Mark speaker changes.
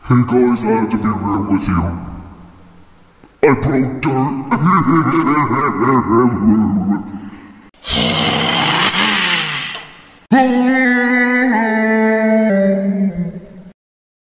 Speaker 1: Hey guys, I have to be real with you. I broke dirt.